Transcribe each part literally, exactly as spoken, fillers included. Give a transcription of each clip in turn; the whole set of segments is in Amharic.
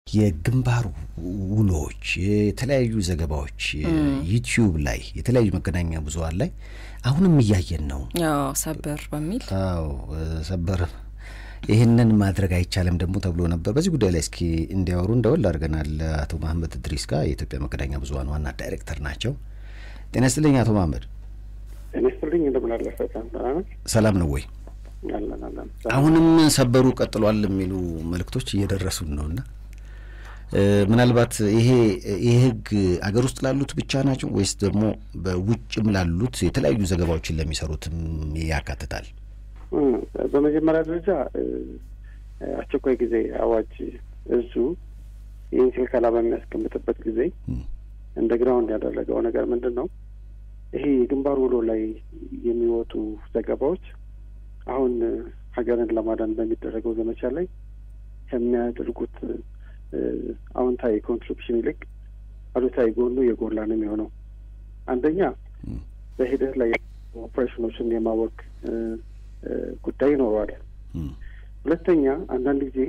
የግንባር ውሎች የተለያዩ ዘገባዎች ዩቲዩብ ላይ የተለያዩ መገናኛ ብዙሃን ላይ አሁንም እያየን ነው ያው ሰበር በሚል አዎ ሰበር ይሄንን ማድረግ አይቻለም ደግሞ ተብሎ ነበር በዚህ ጉዳይ ላይ እስኪ እንዲያወሩ እንደወል አድርገናል አቶ መሐመድ እድሪስ ጋር የኢትዮጵያ መገናኛ ብዙሃን ዋና ዳይሬክተር ናቸው ጤና ይስጥልኝ አቶ መሐመድ ጤና ይስጥልኝ እንደምን አለፈታ ሰላም ነው ወይ አላና አላና አሁንም ሰበሩ ቀጥሏል የሚሉ መልክቶች እየደረሱን ነውና ምናልባት ይሄ ይሄግ አገር ውስጥ ላሉት ብቻ ናቸው ወይስ ደግሞ በውጭም ላሉት የተለያዩ ዘገባዎችን ለሚሰሩትም ያካትታል? በመጀመሪያ ደረጃ አስቸኳይ ጊዜ አዋጅ እሱ ይህን ከላ በሚያስቀምጥበት ጊዜ እንደግራውንድ ያደረገው ነገር ምንድነው? ይሄ ግንባር ውሎ ላይ የሚወጡ ዘገባዎች አሁን ሀገርን ለማዳን በሚደረገው ዘመቻ ላይ የሚያደርጉት አዎንታዊ ኮንትሪቢዩሽን ይልቅ አሉታዊ ጎኑ የጎላ ነው የሚሆነው። አንደኛ በሂደት ላይ ኦፕሬሽኖችን የማወቅ ጉዳይ ይኖራል። ሁለተኛ አንዳንድ ጊዜ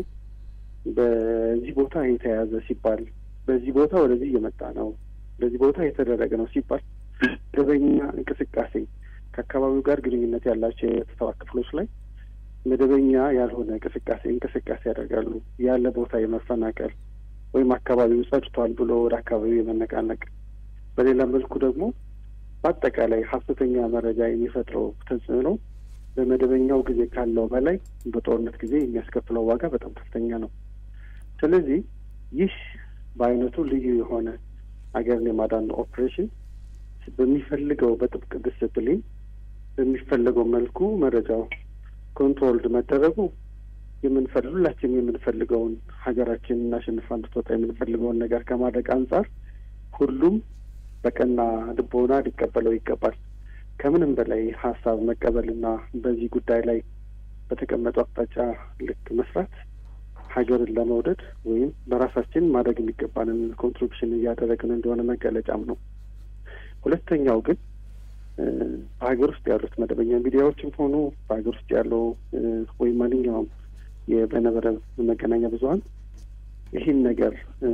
በዚህ ቦታ የተያዘ ሲባል በዚህ ቦታ ወደዚህ እየመጣ ነው በዚህ ቦታ የተደረገ ነው ሲባል መደበኛ እንቅስቃሴ ከአካባቢው ጋር ግንኙነት ያላቸው የጸጥታ ክፍሎች ላይ መደበኛ ያልሆነ እንቅስቃሴ እንቅስቃሴ ያደርጋሉ ያለ ቦታ የመፈናቀል ወይም አካባቢው ጸድቷል ብሎ ወደ አካባቢው የመነቃነቅ በሌላ መልኩ ደግሞ በአጠቃላይ ሐሰተኛ መረጃ የሚፈጥረው ተጽዕኖ በመደበኛው ጊዜ ካለው በላይ በጦርነት ጊዜ የሚያስከፍለው ዋጋ በጣም ከፍተኛ ነው። ስለዚህ ይህ በአይነቱ ልዩ የሆነ አገርን የማዳን ኦፕሬሽን በሚፈልገው በጥብቅ ዲስፕሊን በሚፈልገው መልኩ መረጃው ኮንትሮልድ መደረጉ የምንፈልጉላችን የምንፈልገውን ሀገራችንን እናሸንፋ እንድትወጣ የምንፈልገውን ነገር ከማድረግ አንጻር ሁሉም በቀና ልቦና ሊቀበለው ይገባል። ከምንም በላይ ሀሳብ መቀበልና በዚህ ጉዳይ ላይ በተቀመጠው አቅጣጫ ልክ መስራት ሀገርን ለመውደድ ወይም በራሳችን ማድረግ የሚገባንን ኮንትሪቢዩሽን እያደረግን እንደሆነ መገለጫም ነው። ሁለተኛው ግን በሀገር ውስጥ ያሉት መደበኛ ሚዲያዎችም ሆኑ በሀገር ውስጥ ያለው ወይም ማንኛውም የበይነመረብ መገናኛ ብዙሃን ይህን ነገር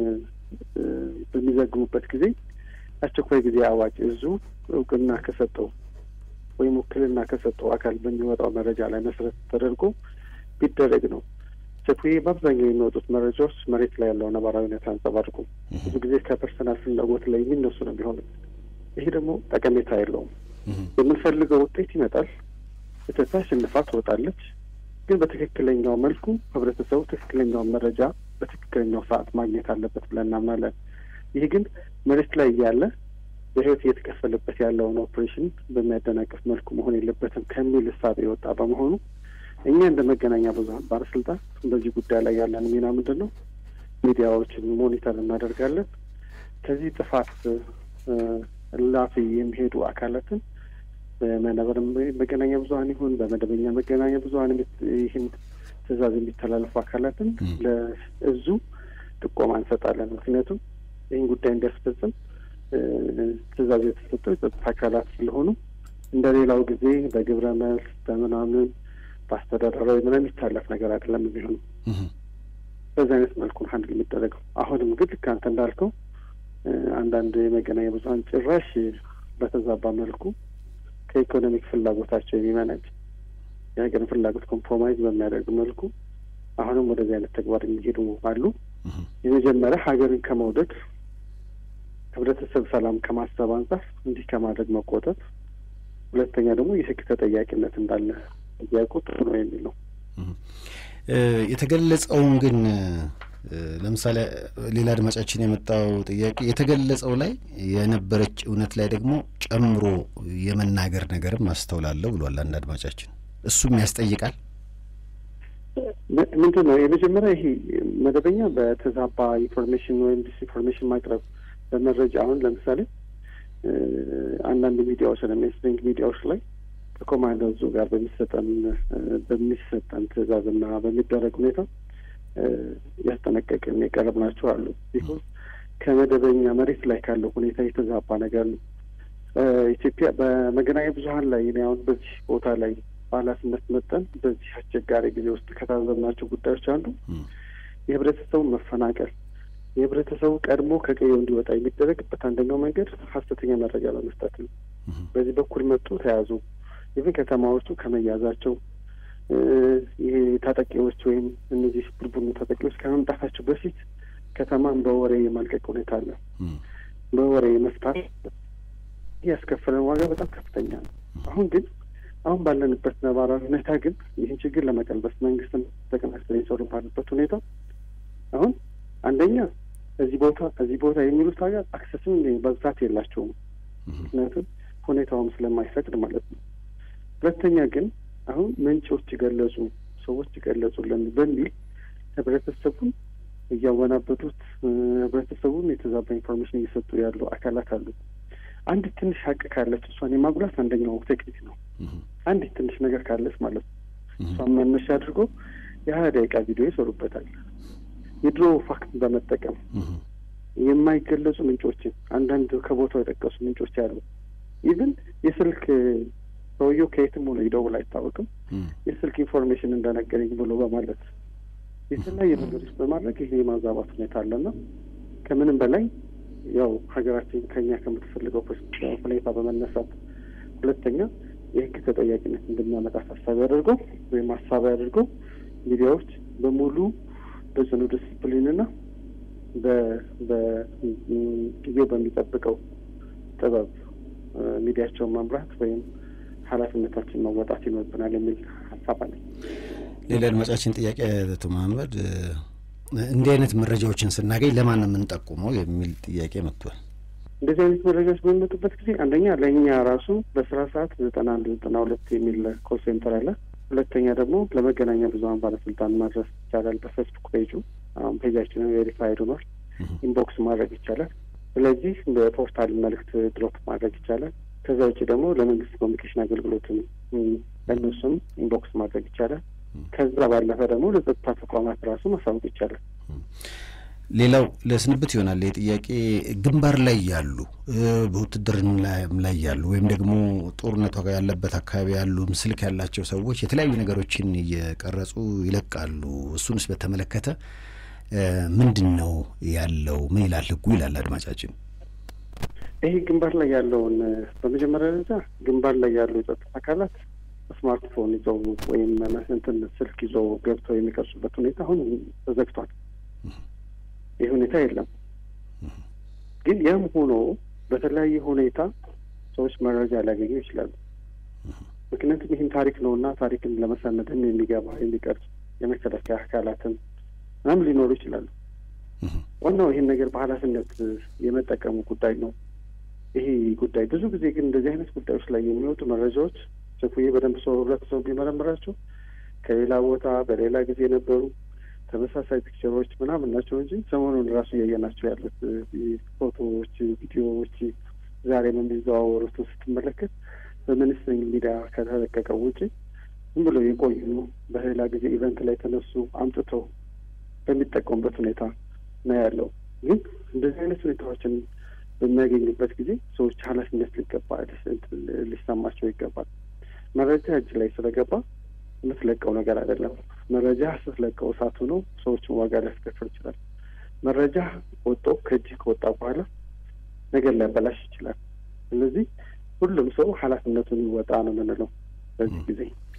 በሚዘግቡበት ጊዜ አስቸኳይ ጊዜ አዋጅ እዙ እውቅና ከሰጠው ወይም ውክልና ከሰጠው አካል በሚወጣው መረጃ ላይ መሰረት ተደርጎ ቢደረግ ነው። ሰፊ በአብዛኛው የሚወጡት መረጃዎች መሬት ላይ ያለው ነባራዊ ሁኔታ አንጸባርቁ ብዙ ጊዜ ከፐርሰናል ፍላጎት ላይ የሚነሱ ነው የሚሆኑት። ይሄ ደግሞ ጠቀሜታ የለውም። የምንፈልገው ውጤት ይመጣል፣ ኢትዮጵያ አሸንፋ ትወጣለች። ግን በትክክለኛው መልኩ ህብረተሰቡ ትክክለኛውን መረጃ በትክክለኛው ሰዓት ማግኘት አለበት ብለን እናምናለን። ይሄ ግን መሬት ላይ ያለ በህይወት እየተከፈለበት ያለውን ኦፕሬሽን በሚያደናቅፍ መልኩ መሆን የለበትም ከሚል እሳቤ የወጣ በመሆኑ እኛ እንደ መገናኛ ብዙሃን ባለስልጣን በዚህ ጉዳይ ላይ ያለን ሚና ምንድን ነው? ሚዲያዎችን ሞኒተር እናደርጋለን። ከዚህ ጥፋት ላፊ የሚሄዱ አካላትን በመነበረ መገናኛ ብዙሃን ይሁን በመደበኛ መገናኛ ብዙሃን ይህን ትዕዛዝ የሚተላለፉ አካላትን ለእዙ ጥቆማ እንሰጣለን። ምክንያቱም ይህን ጉዳይ እንዲያስፈጽም ትዕዛዝ የተሰጠው የጸጥታ አካላት ስለሆኑ እንደ ሌላው ጊዜ በግብረ መልስ በምናምን በአስተዳደራዊ ምንም የሚታለፍ ነገር አይደለም የሚሆነው። በዚህ አይነት መልኩ ሀንድል የሚደረገው። አሁንም ግን ልክ አንተ እንዳልከው አንዳንድ የመገናኛ ብዙሃን ጭራሽ በተዛባ መልኩ ከኢኮኖሚክ ፍላጎታቸው የሚመነጭ የሀገርን ፍላጎት ኮምፕሮማይዝ በሚያደርግ መልኩ አሁንም ወደዚህ አይነት ተግባር የሚሄዱ አሉ። የመጀመሪያ ሀገርን ከመውደድ ህብረተሰብ ሰላም ከማሰብ አንጻር እንዲህ ከማድረግ መቆጠብ፣ ሁለተኛ ደግሞ የህግ ተጠያቂነት እንዳለ ያውቁት ነው የሚለው የተገለጸውን ግን ለምሳሌ ሌላ አድማጫችን የመጣው ጥያቄ የተገለጸው ላይ የነበረች እውነት ላይ ደግሞ ጨምሮ የመናገር ነገርም አስተውላለሁ ብሏል አንድ አድማጫችን። እሱም ያስጠይቃል። ምንድነው የመጀመሪያ ይሄ መደበኛ በተዛባ ኢንፎርሜሽን ወይም ዲስኢንፎርሜሽን ማቅረብ በመረጃ አሁን ለምሳሌ አንዳንድ ሚዲያዎች ለሚኒስትሪንግ ሚዲያዎች ላይ ከኮማንደሩ ጋር በሚሰጠን በሚሰጠን ትዕዛዝና በሚደረግ ሁኔታ ያስተነቀቀን የቀረብናቸው አሉ። ቢኮዝ ከመደበኛ መሬት ላይ ካለው ሁኔታ የተዛባ ነገር ነው። ኢትዮጵያ በመገናኛ ብዙሃን ላይ እኔ አሁን በዚህ ቦታ ላይ ባላስነት መጠን በዚህ አስቸጋሪ ጊዜ ውስጥ ከታዘብናቸው ጉዳዮች አንዱ የህብረተሰቡ መፈናቀል የህብረተሰቡ ቀድሞ ከቀየው እንዲወጣ የሚደረግበት አንደኛው መንገድ ሐሰተኛ መረጃ በመስጠት ነው። በዚህ በኩል መጡ ተያዙ ይሄን ከተማዎቹ ከመያዛቸው ይሄ ታጠቂዎች ወይም እነዚህ ቡድኑ ታጠቂዎች ከመምጣታቸው በፊት ከተማን በወሬ የማልቀቅ ሁኔታ አለ። በወሬ መፍታት ያስከፈለን ዋጋ በጣም ከፍተኛ ነው። አሁን ግን አሁን ባለንበት ነባራዊ ሁኔታ ግን ይህን ችግር ለመቀልበስ መንግስትን ተቀናጅተው እየሰሩ ባሉበት ሁኔታ አሁን አንደኛ እዚህ ቦታ እዚህ ቦታ የሚሉት ሀገር አክሰስም በብዛት የላቸውም። ምክንያቱም ሁኔታውም ስለማይፈቅድ ማለት ነው። ሁለተኛ ግን አሁን ምንጮች ይገለጹ ሰዎች ይገለጹልን በሚል ህብረተሰቡን እያወናበዱት ህብረተሰቡን የተዛባ ኢንፎርሜሽን እየሰጡ ያሉ አካላት አሉ። አንድ ትንሽ ሀቅ ካለች እሷን የማጉላት አንደኛው ቴክኒክ ነው። አንድ ትንሽ ነገር ካለች ማለት ነው እሷን መነሻ አድርጎ የሀያ ደቂቃ ቪዲዮ ይሰሩበታል። የድሮ ፋክት በመጠቀም የማይገለጹ ምንጮችን አንዳንድ ከቦታው የጠቀሱ ምንጮች ያሉ ኢቭን የስልክ ሰውየው ከየትም ሆነ ይደውል አይታወቅም የስልክ ኢንፎርሜሽን እንደነገረኝ ብሎ በማለት የተለያየ ነገሮች በማድረግ ይሄ የማዛባት ሁኔታ አለና ከምንም በላይ ያው ሀገራችን ከኛ ከምትፈልገው ሁኔታ በመነሳት ሁለተኛ የህግ ተጠያቂነት እንደሚያመጣ ሀሳብ ያደርገው ወይም ሀሳብ ያደርገው ሚዲያዎች በሙሉ በጽኑ ዲስፕሊንና በ በጊዜው በሚጠብቀው ጥበብ ሚዲያቸውን መምራት ወይም ኃላፊነታችን መወጣት ይኖርብናል የሚል ሀሳብ አለ። ሌላ አድማጫችን ጥያቄ አቶ መሐመድ እንዲህ አይነት መረጃዎችን ስናገኝ ለማን ነው የምንጠቁመው የሚል ጥያቄ መጥቷል። እንደዚህ አይነት መረጃዎች በሚመጡበት ጊዜ አንደኛ ለእኛ ራሱ በስራ ሰዓት ዘጠና አንድ ዘጠና ሁለት የሚል ኮል ሴንተር አለ። ሁለተኛ ደግሞ ለመገናኛ ብዙኃን ባለስልጣን ማድረስ ይቻላል። በፌስቡክ ፔጁ አሁን ፔጃችንን ቬሪፋይድ ሆኗል። ኢንቦክስ ማድረግ ይቻላል። ስለዚህ በፖርታል መልእክት ድሮፕ ማድረግ ይቻላል። ከዛ ውጭ ደግሞ ለመንግስት ኮሚኒኬሽን አገልግሎትም ለእነሱም ኢንቦክስ ማድረግ ይቻላል። ከዛ ባለፈ ደግሞ ለጸጥታ ተቋማት ራሱ ማሳወቅ ይቻላል። ሌላው ለስንብት ይሆናል የጥያቄ ግንባር ላይ ያሉ በውትድርና ላይ ያሉ ወይም ደግሞ ጦርነቱ ያለበት አካባቢ ያሉ ምስልክ ያላቸው ሰዎች የተለያዩ ነገሮችን እየቀረጹ ይለቃሉ። እሱንስ በተመለከተ ምንድነው ያለው? ምን ይላል ህጉ? ይላል አድማጫችን። ይሄ ግንባር ላይ ያለውን በመጀመሪያ ደረጃ ግንባር ላይ ያሉ የጸጥታ አካላት ስማርትፎን ይዘው ወይም እንትን ስልክ ይዘው ገብተው የሚቀርጹበት ሁኔታ አሁን ተዘግቷል። ይህ ሁኔታ የለም። ግን ያም ሆኖ በተለያየ ሁኔታ ሰዎች መረጃ ሊያገኙ ይችላሉ። ምክንያቱም ይህን ታሪክ ነውና ታሪክን ለመሰነድም የሚገባ የሚቀርጽ የመከላከያ አካላትም ምናምን ሊኖሩ ይችላሉ። ዋናው ይህን ነገር በኃላፊነት የመጠቀሙ ጉዳይ ነው። ይሄ ጉዳይ ብዙ ጊዜ ግን እንደዚህ አይነት ጉዳዮች ላይ የሚወጡ መረጃዎች ቸኩዬ በደንብ ሰው ህብረተሰቡ ቢመረምራቸው ከሌላ ቦታ በሌላ ጊዜ ነበሩ ተመሳሳይ ፒክቸሮች ምናምን ናቸው እንጂ ሰሞኑን ራሱ እያየናቸው ያሉት ፎቶዎች፣ ቪዲዮዎች ዛሬም የሚዘዋወሩት ስትመለከት በሚኒስትሪ ሚዲያ ከተለቀቀው ውጪ ዝም ብሎ የቆዩ በሌላ ጊዜ ኢቨንት ላይ ተነሱ አምጥተው በሚጠቀሙበት ሁኔታ ነው ያለው። ግን እንደዚህ አይነት ሁኔታዎችን በሚያገኙበት ጊዜ ሰዎች ኃላፊነት ሊገባ ሊሰማቸው ይገባል። መረጃ እጅ ላይ ስለገባ የምትለቀው ነገር አይደለም። መረጃ ስትለቀው እሳቱ ነው፣ ሰዎችን ዋጋ ሊያስከፍል ይችላል። መረጃ ወጥቶ ከእጅ ከወጣ በኋላ ነገር ሊያበላሽ ይችላል። ስለዚህ ሁሉም ሰው ኃላፊነቱን ይወጣ ነው የምንለው በዚህ ጊዜ።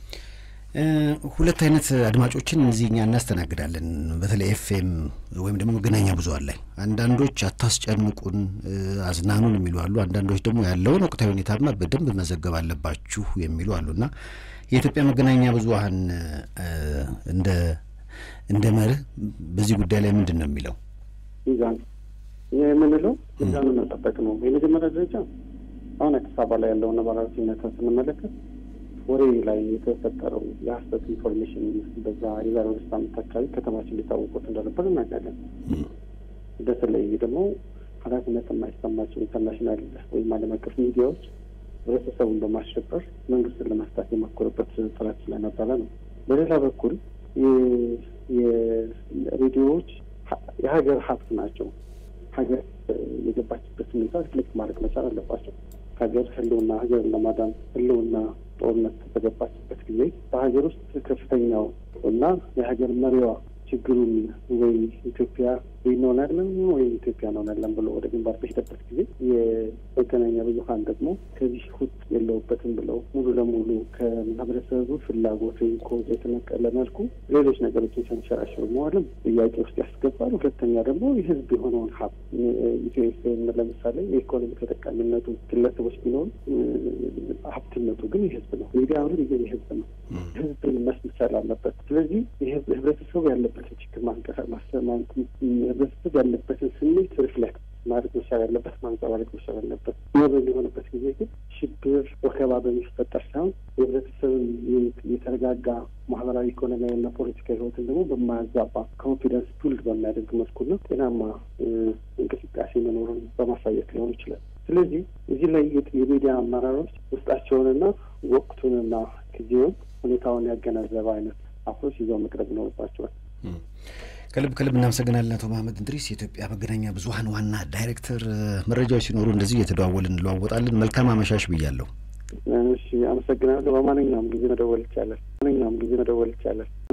ሁለት አይነት አድማጮችን እዚህኛ እናስተናግዳለን። በተለይ ኤፍኤም ወይም ደግሞ መገናኛ ብዙኃን ላይ አንዳንዶች አታስጨንቁን አዝናኑን የሚሉ አሉ። አንዳንዶች ደግሞ ያለውን ወቅታዊ ሁኔታማ በደንብ መዘገብ አለባችሁ የሚሉ አሉና የኢትዮጵያ መገናኛ ብዙኃን እንደ እንደ መርህ በዚህ ጉዳይ ላይ ምንድን ነው የሚለው? ሚዛን የምንለው ሚዛን መጠበቅ ነው። የመጀመሪያ ደረጃ አሁን አዲስ አበባ ላይ ያለውን ነባራዊ ሁኔታ ስንመለከት ወሬ ላይ የተፈጠረው የሀሰት ኢንፎርሜሽን በዛ የዛሬ ሁለት ዓመት አካባቢ ከተማችን ሊታወቁት እንደነበር እናውቃለን። በተለይ ደግሞ ኃላፊነት የማይሰማቸው ኢንተርናሽናል ወይም ዓለም አቀፍ ሚዲያዎች ህብረተሰቡን በማሸበር መንግስትን ለማስታት የሞከሩበት ጥረት ስለነበረ ነው። በሌላ በኩል የሬዲዮዎች የሀገር ሀብት ናቸው። ሀገር የገባችበት ሁኔታ ሪፍሌክት ማድረግ መቻል አለባቸው። ሀገር ህልውና ሀገርን ለማዳን ህልውና ጦርነት በተገባችበት ጊዜ በሀገር ውስጥ ከፍተኛው እና የሀገር መሪዋ ችግሩን ወይ ኢትዮጵያ ይኖናለን ወይ ኢትዮጵያ ነው ብሎ ወደ ግንባር በሄደበት ጊዜ የመገናኛ ብዙሃን ደግሞ ከዚህ ሁት የለውበትም ብለው ሙሉ ለሙሉ ከማህበረሰቡ ፍላጎት ወይም ኮዝ የተነቀለ መልኩ ሌሎች ነገሮችን ሲያንሸራሽሩ መዋልም ጥያቄ ውስጥ ያስገባል። ሁለተኛ ደግሞ የህዝብ የሆነውን ሀብት ኢትዮጵያን ለምሳሌ የኢኮኖሚ ተጠቃሚነቱ ግለሰቦች ቢኖሩ ሀብትነቱ ግን የህዝብ ነው። ሚዲያውን ግን የህዝብ ነው። ህዝብን መስመር አለበት። ስለዚህ ህብረተሰቡ ያለበትን ችግር ማንቀሳቀስ ማስተማር ህብረተሰቡ ያለበትን ስሜት ሪፍሌክት ማድረግ መቻል ያለበት ማንጸባረቅ መቻል ያለበት ነው። በሚሆንበት ጊዜ ግን ሽብር ወከባ በሚፈጠር ሳይሆን የህብረተሰቡን የተረጋጋ ማህበራዊ ኢኮኖሚያዊና ፖለቲካዊ ህይወትን ደግሞ በማያዛባ ኮንፊደንስ ቢልድ በሚያደርግ መልኩ ነው ጤናማ እንቅስቃሴ መኖሩን በማሳየት ሊሆን ይችላል። ስለዚህ እዚህ ላይ የሚዲያ አመራሮች ውስጣቸውንና ወቅቱንና ጊዜውን ሁኔታውን ያገናዘበ አይነት አፕሮች ይዘው መቅረብ ይኖርባቸዋል። ከልብ ከልብ እናመሰግናለን አቶ መሐመድ እድሪስ የኢትዮጵያ መገናኛ ብዙሃን ዋና ዳይሬክተር። መረጃዎች ሲኖሩ እንደዚህ እየተደዋወልን እንለዋወጣለን። መልካም አመሻሽ ብያለሁ። እሺ አመሰግናለሁ። በማንኛውም ጊዜ መደወል ይቻላል። ማንኛውም ጊዜ መደወል ይቻላል።